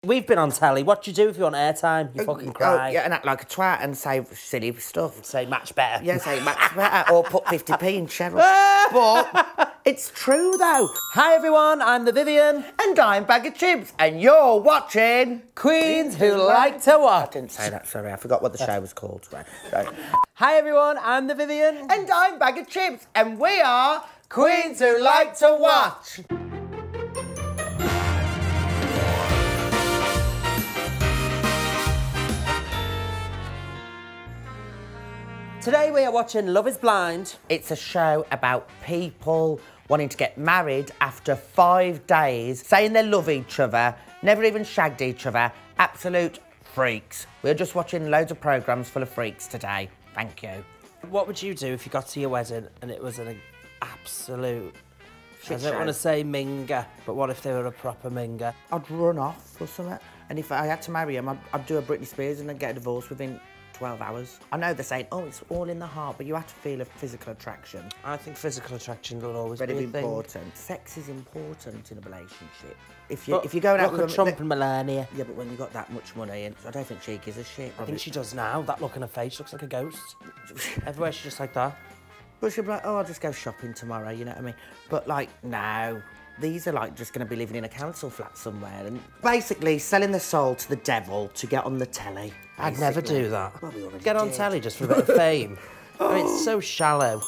We've been on telly. What do you do if you're on airtime? You fucking cry. Oh, yeah, and act like a twat and say silly stuff. Say match better. Yeah, say match better, or put 50p in Cheryl. But it's true, though. Hi, everyone. I'm the Vivienne. And I'm Baga Chipz, and you're watching... Queens Who Like to Watch. I didn't say that, sorry. I forgot what the show was called. Right. Hi, everyone. I'm the Vivienne. And I'm Baga Chipz, and we are... Queens Who Like to Watch. Today we are watching Love is Blind. It's a show about people wanting to get married after 5 days, saying they love each other, never even shagged each other. Absolute freaks. We're just watching loads of programmes full of freaks today. Thank you. What would you do if you got to your wedding and it was an absolute... Shit I don't show. want to say minger, but what if they were a proper minger? I'd run off or something. And if I had to marry him, I'd do a Britney Spears and then get a divorce within 12 hours. I know they're saying, oh, it's all in the heart, but you have to feel a physical attraction. I think physical attraction will always Very be a thing. important. Sex is important in a relationship. If you're going out look with at Trump and Melania. Yeah, but when you got that much money, and I don't think she gives a shit. I think she does now. That look on her face looks like a ghost. Everywhere she's just like that. But she'll be like, oh, I'll just go shopping tomorrow, you know what I mean? But like, no. These are like just going to be living in a council flat somewhere and basically selling the soul to the devil to get on the telly. I'd never do that. Well, we already Get on did. telly just for a bit of fame. I mean, it's so shallow.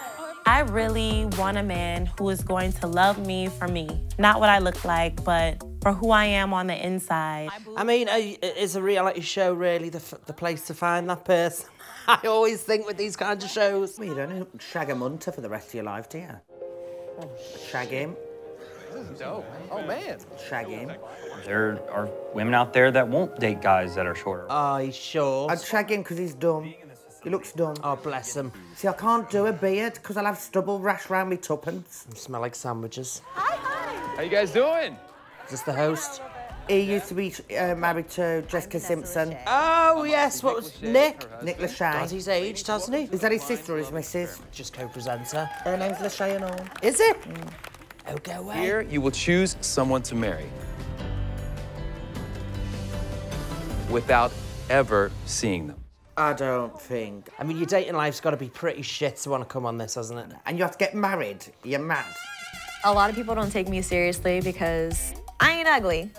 I really want a man who is going to love me for me. Not what I look like, but for who I am on the inside. I mean, is a reality show really the place to find that person? I always think with these kinds of shows. Well, you don't shag a munter for the rest of your life, do you? Oh, shag him. Dope. Oh, man. Shag him. There are women out there that won't date guys that are shorter. Oh, he's short. I'd shag him because he's dumb. He looks dumb. Oh, bless him. See, I can't do a beard because I'll have stubble rash round me tuppence. You smell like sandwiches. How you guys doing? Is this the host? He used to be married to Jessica Simpson. Oh, yes. What was Nick? Nick God, Lachey. he's aged, hasn't he? Is that his sister or his missus? Just co-presenter. Her name's Lachey and all. Is it? Oh, go away. Here, you will choose someone to marry without ever seeing them. I don't think. I mean, your dating life's got to be pretty shit to want to come on this, hasn't it? And you have to get married. You're mad. A lot of people don't take me seriously because I ain't ugly.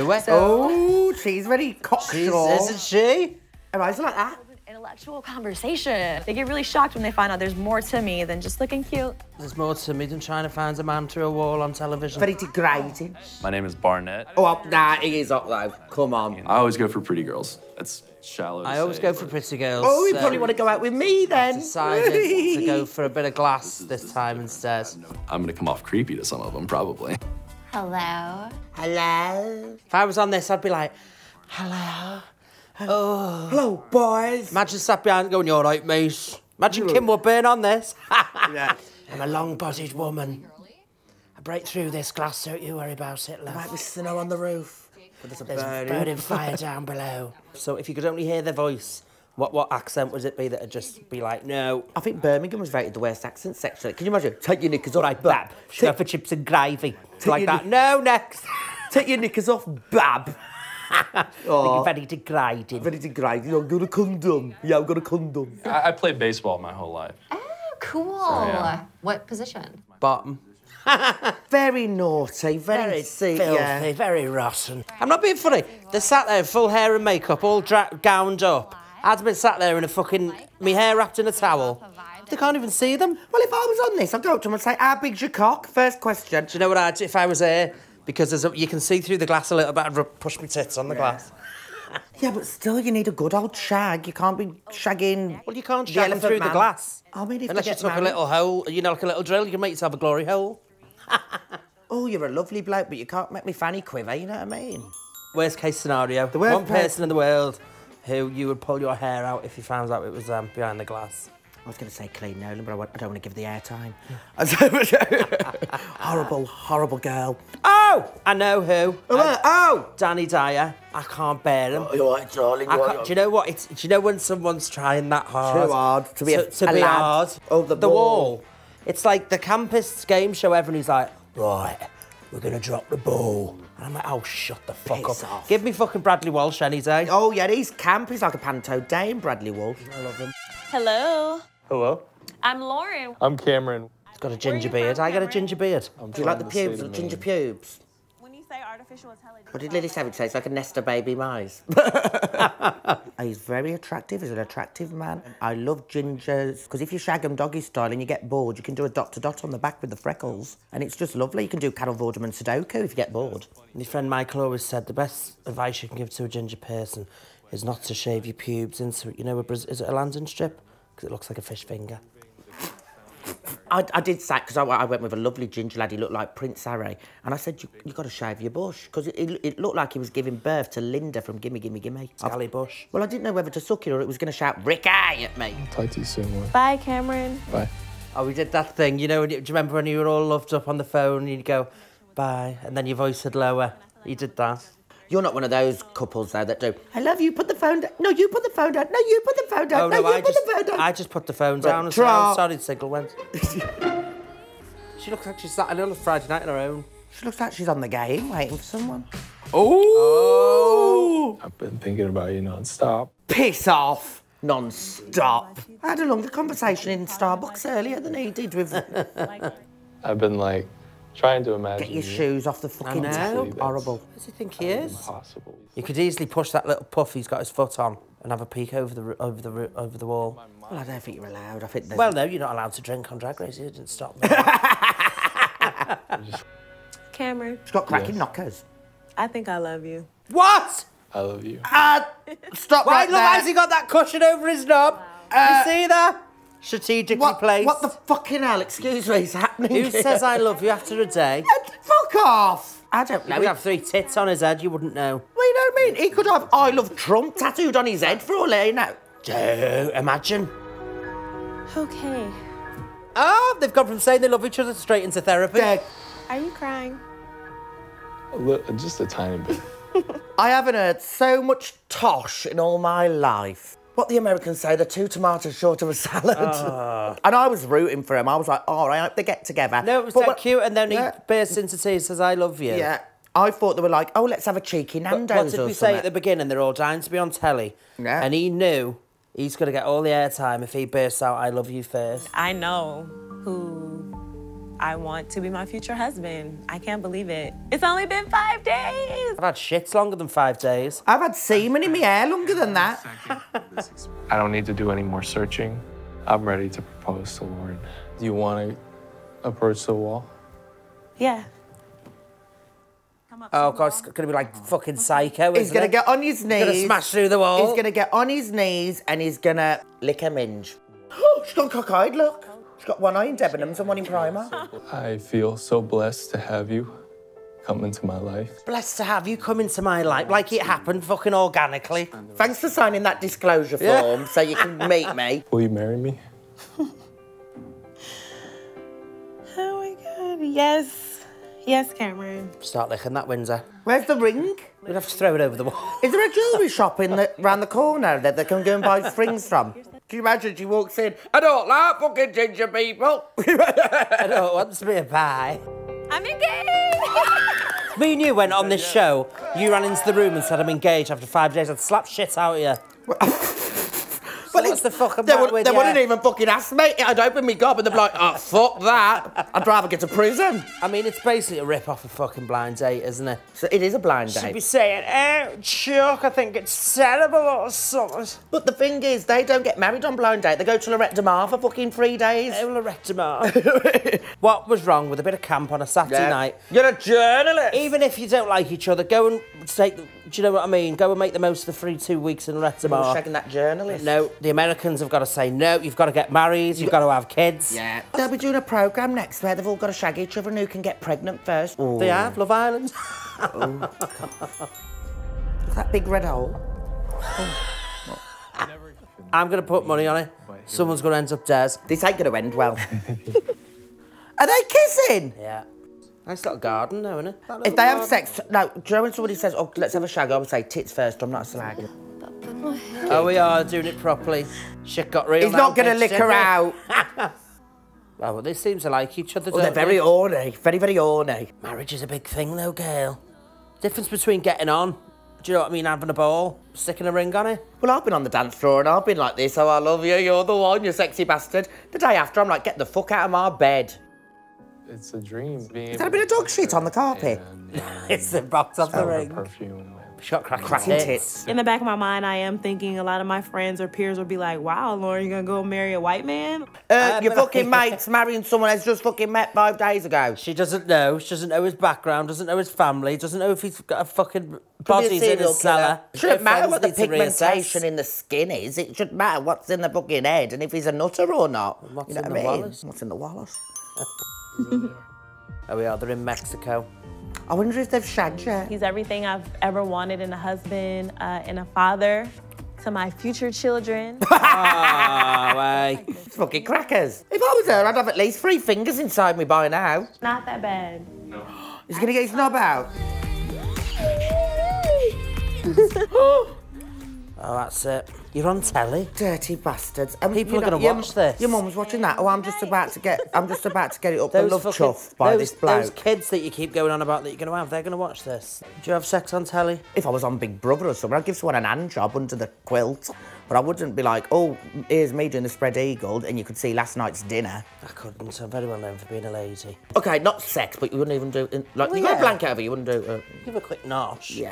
Oh, she's very cocksure. Isn't she? Her eyes are like that. Intellectual conversation. They get really shocked when they find out there's more to me than just looking cute. There's more to me than trying to find a man through a wall on television. Very degrading. My name is Barnett. Oh, nah, he is hot though. Come on. I always go for pretty girls. That's shallow to I always say, go for but- pretty girls. Oh, you so probably want to go out with me then. decided to go for a bit of glass this time instead. I'm gonna come off creepy to some of them, probably. Hello. Hello. If I was on this, I'd be like, hello. Oh. Hello, boys. Imagine sat behind going, you're right, mate. Imagine Kim Woodburn on this. Yeah. I'm a long-bodied woman. I break through this glass, don't you worry about it, love. Might be snow on the roof. But there's a There's burning. burning fire down below. So if you could only hear their voice, what accent would it be that'd just be like, no? I think Birmingham was voted the worst accent sexually. Can you imagine? Take your knickers off, All right, Bab. Go for chips and gravy. Like your that. knick- No, next. Take your knickers off, Bab. Oh, Very degrading. very degrading. I've got a condom. Yeah, I've got a condom. I played baseball my whole life. Cool. yeah. What position? Bottom. Very naughty, very Filthy, yeah. very rotten. I'm not being funny. They're sat there in full hair and makeup, all gowned up. I'd been sat there in a fucking... me hair wrapped in a towel. They can't even see them. Well, if I was on this, I'd go up to them and say, how big's your cock? First question. Do you know what I'd do if I was here? Because you can see through the glass a little bit. I'd push my tits on the glass. Yeah, but still, you need a good old shag. You can't be shagging... Well, you can't the shag them elephant through the man. glass. I mean, if Unless they you get took a married- little hole, you know, like a little drill, you can make yourself a glory hole. Oh, you're a lovely bloke, but you can't make me fanny quiver, you know what I mean? Worst case scenario, The worst one person in the world who you would pull your hair out if you found out it was behind the glass. I was going to say Clean Nolan, but I don't want to give the airtime. Horrible, horrible girl. Oh! I know who. Oh! Danny Dyer. I can't bear him. You're right, darling. I can't, do you know what? Do you know when someone's trying that hard? Too hard to be a to be lad. hard. Oh, the the wall. wall. It's like the campus game show. Everyone's like, right, we're going to drop the ball. And I'm like, oh, shut the fuck Piss up. off. Give me fucking Bradley Walsh any day. Oh, yeah, he's camp. He's like a panto dame, Bradley Wolf. I love him. Hello. Hello? I'm Lauren. I'm Cameron. He's got a ginger beard. I got a ginger beard. Do you like the pubes, the ginger pubes? When you say artificial intelligence... What did Lily Savage say? It's like a nest of baby mice. He's very attractive. He's an attractive man. I love gingers, because if you shag them doggy style and you get bored, you can do a dot-to-dot on the back with the freckles. And it's just lovely. You can do Carol Vorderman Sudoku if you get bored. My friend Michael always said the best advice you can give to a ginger person is not to shave your pubes into, you know, is it a landing strip? Because it looks like a fish finger. I did say, because I went with a lovely ginger lad, he looked like Prince Harry, and I said, you got to shave your bush, because it looked like he was giving birth to Linda from Gimme Gimme Gimme. Scally bush. Well, I didn't know whether to suck it or it was going to shout, Ricky at me. Talk to you soon, Lauren. Bye, Cameron. Bye. Oh, we did that thing, you know, do you remember when you were all loved up on the phone and you'd go, bye, and then your voice would lower? You did that. You're not one of those couples, though, that do, I love you, put the phone down. No, you put the phone down. No, you put the phone down. Oh, no, no, you put the phone down. I just put the phone down and said, oh, sorry, the signal went. She looks like she's sat on a Friday night on her own. She looks like she's on the game, waiting for someone. Oh! I've been thinking about you non-stop. Piss off. Non-stop. I had a longer conversation in Starbucks earlier than he did with... I've been, like, trying to imagine Get your shoes off the fucking I know. table. Horrible. What does he think he is? Impossible. You could easily push that little puff he's got his foot on and have a peek over the wall. Well, I don't think you're allowed. I think there's... Well, no, you're not allowed to drink on Drag Race. You didn't stop me. Cameron, She's got cracking knockers. I think I love you. What? I love you. Stop Why, right look, there. why's he got that cushion over his knob? You see that? Strategically placed. What the fucking hell, excuse me, is happening Who here? says I love you after a day? Fuck off! I don't know. He would have 3 tits on his head, you wouldn't know. Well, you know what I mean? He could have I love Trump tattooed on his head for all I know. Imagine. Okay. Oh, they've gone from saying they love each other straight into therapy. Yeah. Are you crying? Just a tiny bit. I haven't heard so much tosh in all my life. What the Americans say, they're 2 tomatoes short of a salad. And I was rooting for him. I was like, oh, I hope they get together. No, it was that cute, and then he bursts into tears, says, I love you. Yeah. I thought they were like, oh, let's have a cheeky Nando's What did or we say something. at the beginning? They're all dying to be on telly. Yeah. And he knew he's going to get all the airtime if he bursts out, I love you first. I know who I want to be my future husband. I can't believe it. It's only been 5 days. I've had shits longer than 5 days. I've had semen in my hair longer than that. I don't need to do any more searching. I'm ready to propose to Lauren. Do you want to approach the wall? Yeah. Oh, God, it's going to be like fucking Psycho, He's going to get on his knees. He's going to smash through the wall. He's going to get on his knees and he's going to lick a minge. Oh, she's gone cock-eyed, look. She's got one eye in Debenhams and one in Primark. I feel so blessed to have you come into my life. Blessed to have you come into my life like it happened fucking organically. Thanks for signing that disclosure form so you can meet me. Will you marry me? Oh my God, yes. Yes, Cameron. Start licking that Windsor. Where's the ring? We'd have to throw it over the wall. Is there a jewellery shop round the corner that they can go and buy rings from? Can you imagine she walks in, I don't like fucking ginger people. I don't want to be a pie. I'm engaged. Me and you went on this show, you ran into the room and said I'm engaged after 5 days, I'd slap shit out of you. So what's the fucking matter with They you? wouldn't even fucking ask me. I'd open me gob and they'd be like, oh, fuck that. I'd rather get to prison. I mean, it's basically a rip-off of fucking Blind Date, isn't it? So it is a blind Should be date. saying, oh, Chuck, I think it's terrible or something. But the thing is, they don't get married on blind date. They go to Lorette de Mar for fucking 3 days. Oh, Lorette de Mar. What was wrong with a bit of camp on a Saturday night? You're a journalist. Even if you don't like each other, go and take, do you know what I mean? Go and make the most of the free 2 weeks in Lorette de Mar. Shagging that journalist. No, the Americans have got to say no, you've got to get married, you've got to have kids. Yeah. They'll be doing a programme next where they've all got to shag each other and who can get pregnant first. Ooh. They have, Love Island. That big red hole. I'm going to put money on it. Someone's going to end up dead. This ain't going to end well. Are they kissing? Yeah. Nice little garden, though, isn't it? If they have sex, no, do you know when somebody says, oh, let's have a shag, I would say tits first, I'm not a slag. Oh, we are doing it properly. Shit got real. He's now, not going to bitch, lick didn't her we? out. Oh, well, they seem to like each other, Oh, they're don't very they? horny. Very, very horny. Marriage is a big thing, though, girl. Difference between getting on, do you know what I mean, having a ball, sticking a ring on it. Well, I've been on the dance floor and I've been like this. Oh, I love you. You're the one, you sexy bastard. The day after, I'm like, get the fuck out of my bed. It's a dream. Is that a bit of dog shit on the carpet? It's the box off the ring. Perfume. Shot cracking Cracking tits. tits. In the back of my mind, I am thinking a lot of my friends or peers will be like, wow, Lauren, you gonna go marry a white man? Your fucking mate's marrying someone else just fucking met 5 days ago. She doesn't know. She doesn't know his background, doesn't know his family, doesn't know if he's got a fucking bodies in his cellar. It shouldn't matter what the Friends need to pigmentation reassess. in the skin is. It should matter what's in the fucking head and if he's a nutter or not. What's You know in what the I mean? Wallace? What's in the Wallace? Oh, we are. They're in Mexico. I wonder if they've shagged yet. He's everything I've ever wanted in a husband and a father to my future children. Ah, way. It's fucking crackers. If I was her, I'd have at least 3 fingers inside me by now. Not that bad. He's gonna get his knob out. Oh, that's it. You're on telly. Dirty bastards. And People are gonna watch this. Your mum's watching that. Oh, I'm just about to get it up the love fucking- chuff by those, this bloke. Those kids that you keep going on about that you're going to have, they're going to watch this. Do you have sex on telly? If I was on Big Brother or something, I'd give someone an hand job under the quilt. But I wouldn't be like, oh, here's me doing the spread eagle, and you could see last night's dinner. I couldn't. I'm very well known for being a lady. Okay, not sex, but you wouldn't even do... Like, Well, you got yeah. a blanket over, you wouldn't do... Give a quick nosh. yeah.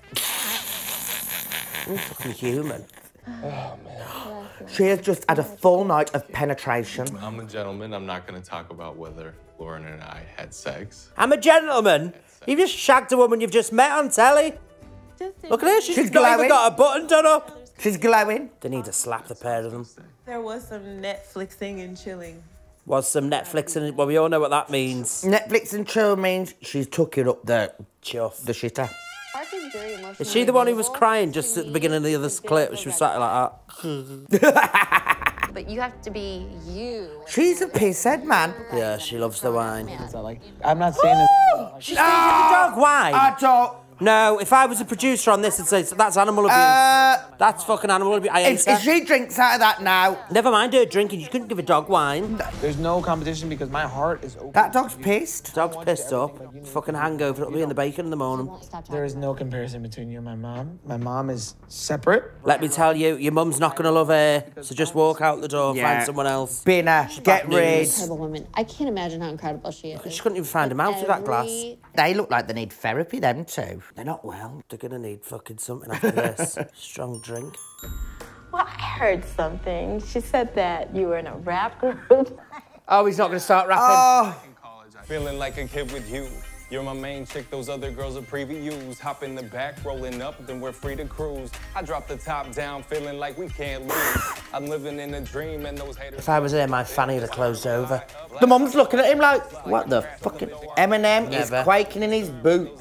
Ooh, fucking human. She has just had a full night of penetration. I'm a gentleman. I'm not going to talk about whether Lauren and I had sex. I'm a gentleman. You've just shagged a woman you've just met on telly. Look at her. She's not glowing. even got a button done up. She's glowing. They need to slap the pair of them. There was some Netflixing and chilling. Was some Netflix in it? Well, we all know what that means. Netflix and chill means she's took it up the Chuff. shitter. Is she the one who was crying just at the beginning of the other clip? She was sat like that. But you have to be you. She's a pisshead, man. Yeah, she loves the wine. I'm not saying it. She's feeding the dog wine. I don't... No, if I was a producer on this, I'd say that's animal abuse. That's fucking animal abuse. I hate If that. she drinks out of that now... Never mind her drinking. You couldn't give a dog wine. There's no competition because my heart is open. That dog's pissed. Dog's pissed up. Fucking hangover. It'll be in the bacon in the morning. There is no comparison between you and my mom. My mom is separate. Let me tell you, your mum's not going to love her. So just walk out the door, Yeah. find someone else. Binner, get news. rid. Incredible woman. I can't imagine how incredible she is. She couldn't even find him out through that glass. They look like they need therapy, them two. They're not well. They're going to need fucking something after this. Strong drink. Well, I heard something. She said that you were in a rap group. Oh, he's not going to start rapping. Oh, Feeling like a kid with you. You're my main chick, those other girls are previews. Hop in the back, rolling up, then we're free to cruise. I drop the top down, feeling like we can't lose. I'm living in a dream and those haters... If I was there, my fanny would have closed over. the mum's looking at him like, what the fucking... Eminem Never. is quaking in his boots.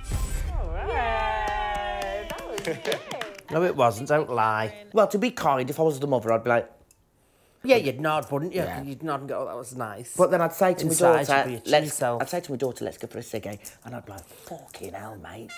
No, it wasn't. Don't lie. Well, to be kind, if I was the mother, I'd be like... Yeah, you'd nod, wouldn't you? Yeah. You'd nod and go, oh, that was nice. But then I'd say to Inside, my you'd daughter, be a cheese self. I'd say to my daughter, let's go for a ciggy. And I'd be like, fucking hell, mate.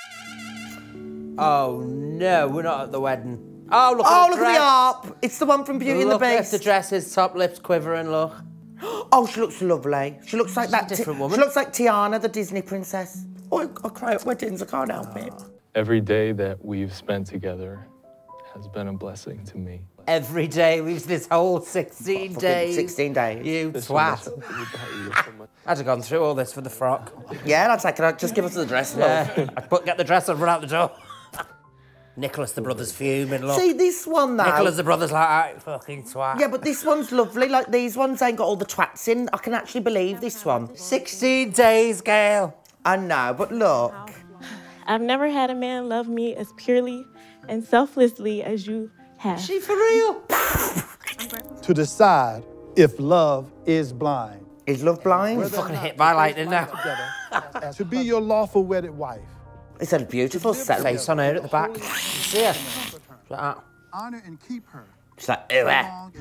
Oh, no, we're not at the wedding. Oh, look Oh, at the look dress. at the harp. It's the one from Beauty and the Look at Beast. the dresses, top lips quivering, look. Oh, she looks lovely. She looks like She's a that... different woman. She looks like Tiana, the Disney princess. Oh, I cry at weddings, I can't help it. Every day that we've spent together has been a blessing to me. Every day, we've this whole 16 Fucking days. 16 days. You twat. I'd have gone through all this for the frock. Yeah, and I'd say, can I just give us the dress, love? Yeah. I'd get the dress and run out the door. Nicholas the brother's fuming, look. See, this one, though... Nicholas the brother's like, ah, fucking twat. Yeah, but this one's lovely. Like, these ones ain't got all the twats in. I can actually believe this one. 16 days, girl. I know, but look. I've never had a man love me as purely and selflessly as you have. She for real? To decide if love is blind. Is love blind? Fucking hit by lightning now. To be your lawful wedded wife. It's a beautiful set. Face on her at the back. You see her? Like that. Honor and keep her. She's like, ew.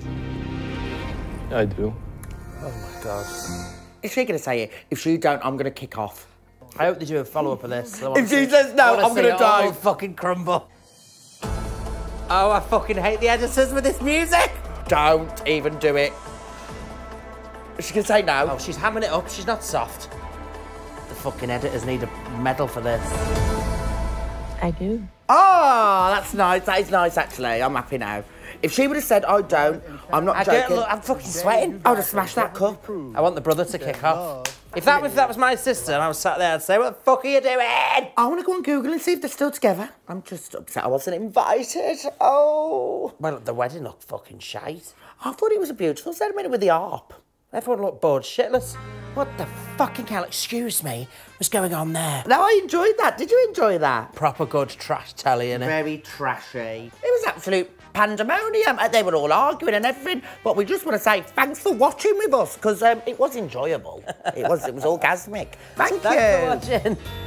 I do. Oh my God. Is she going to say it? If she don't, I'm going to kick off. I hope they do a follow-up of this. If she says no, I'm going to die. Fucking crumble. Oh, I fucking hate the editors with this music. Don't even do it. She can say no. Oh, she's hamming it up. She's not soft. The fucking editors need a medal for this. I do. Oh, that's nice. That is nice, actually. I'm happy now. If she would have said, I don't, I'm not joking. Look, I'm fucking sweating. I would have smashed that cup. I want the brother to kick off. If that was my sister and I was sat there, I'd say, what the fuck are you doing? I want to go on Google and see if they're still together. I'm just upset I wasn't invited. Oh. Well, the wedding looked fucking shite. I thought it was a beautiful ceremony with the harp. Everyone looked bored shitless. What the fucking hell, excuse me, was going on there? No, I enjoyed that. Did you enjoy that? Proper good trash telly, innit? Very trashy. It was absolute pandemonium. They were all arguing and everything. But we just want to say thanks for watching with us, because it was enjoyable. It was orgasmic. Thanks for watching.